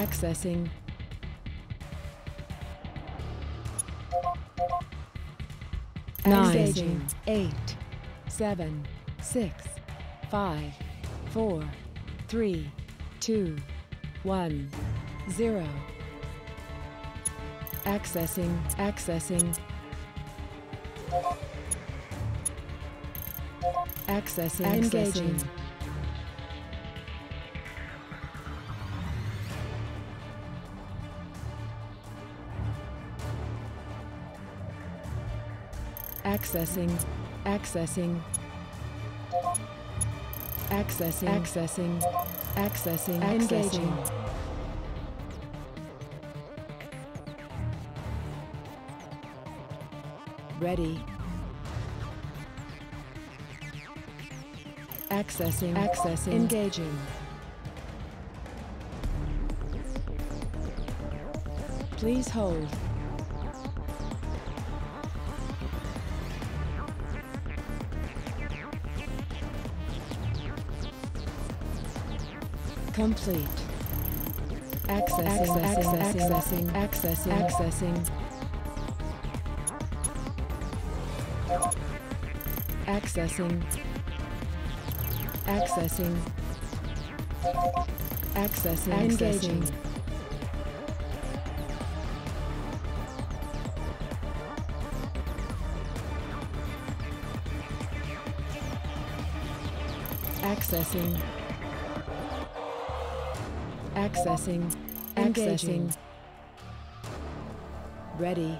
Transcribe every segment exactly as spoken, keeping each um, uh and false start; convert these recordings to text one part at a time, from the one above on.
Accessing. Nine. Engaging. Eight. Seven. Six. Five. Four. Three. Two. One. Zero. Accessing. Accessing. Accessing. Engaging. Accessing. Accessing. Accessing. Accessing. Accessing. Engaging. Ready. Accessing. Accessing. Engaging. Please hold. Complete. Accessing. Accessing. Accessing. Accessing. Accessing. Accessing. Accessing. Accessing. Engaging. Accessing. Accessing. Accessing. Ready.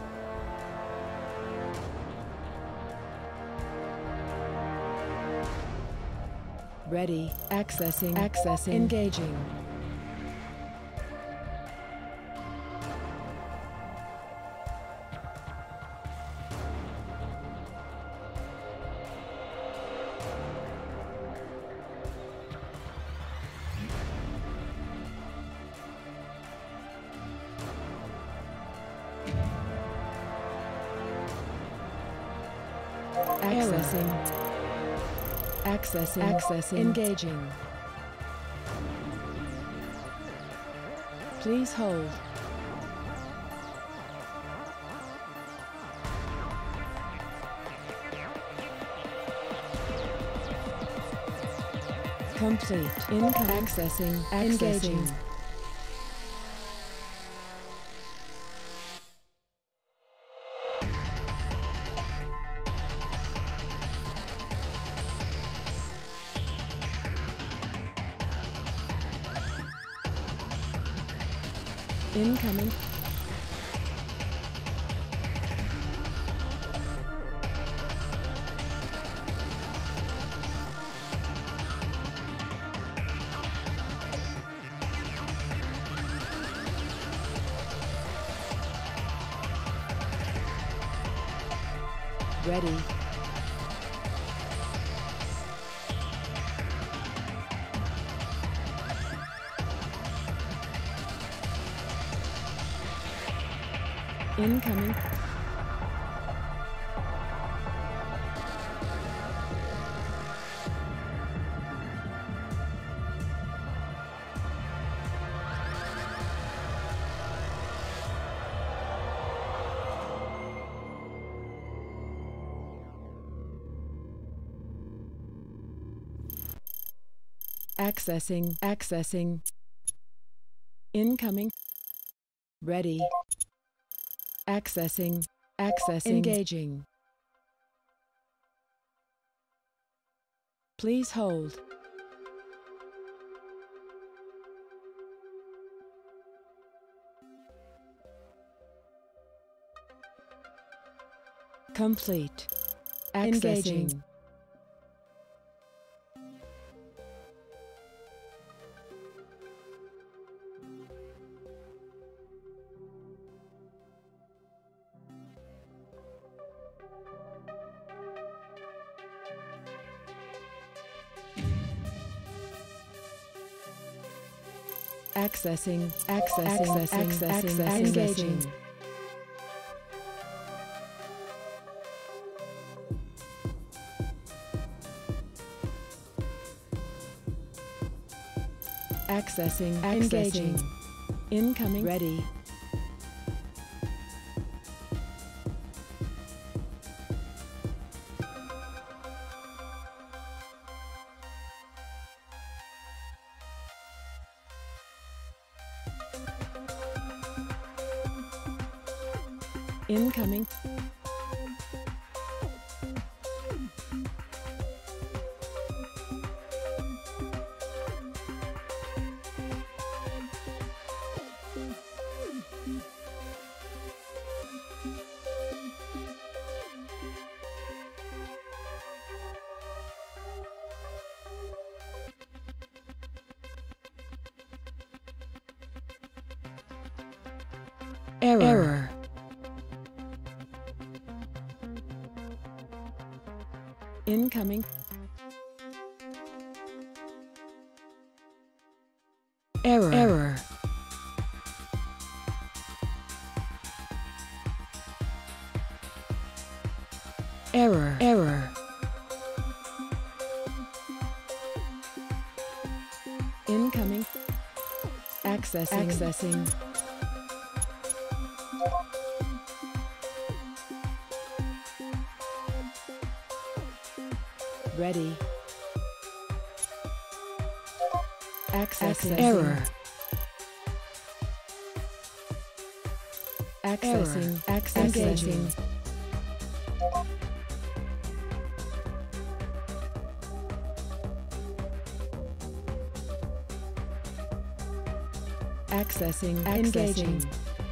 Ready. Accessing. Accessing. Engaging. Accessing. Accessing. Accessing. Engaging. Please hold. Complete. Income. Accessing. Engaging. Incoming. Ready. Incoming. Accessing. Accessing. Incoming. Ready. Accessing. Accessing. Engaging. Please hold. Complete. Accessing. Engaging. Accessing, accessing, accessing, accessing, engaging. Accessing, engaging. Incoming. Ready. Incoming. Error. Error. Incoming. Error. Error. Error. Error. Incoming. Accessing. Accessing. Ready. Accessing. Error. Accessing. Accessing. Accessing. Engaging.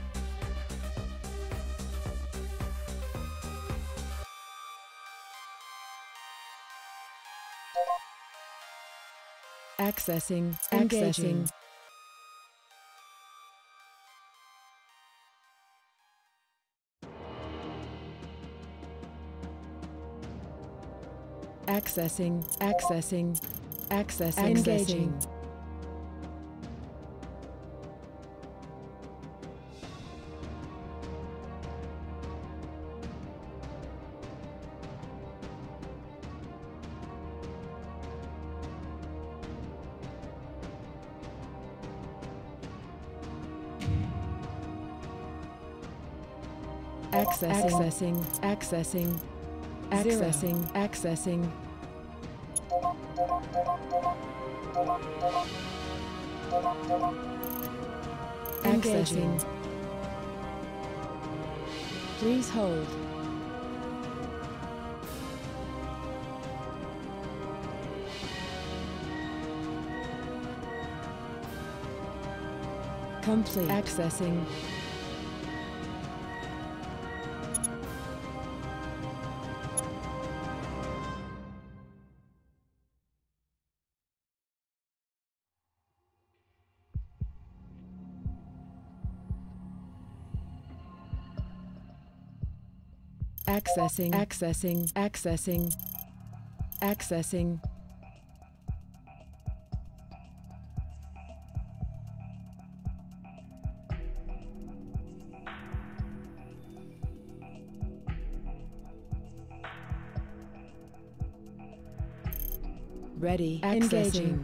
Accessing. Engaging. Accessing. Accessing. Accessing. Engaging. Accessing, accessing, accessing, accessing, accessing. Accessing. Please hold. Complete. Accessing. Accessing, accessing, accessing, accessing. Ready, engaging.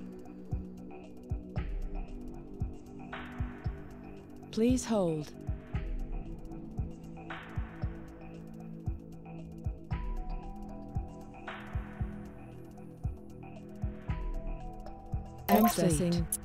Please hold. Accessing.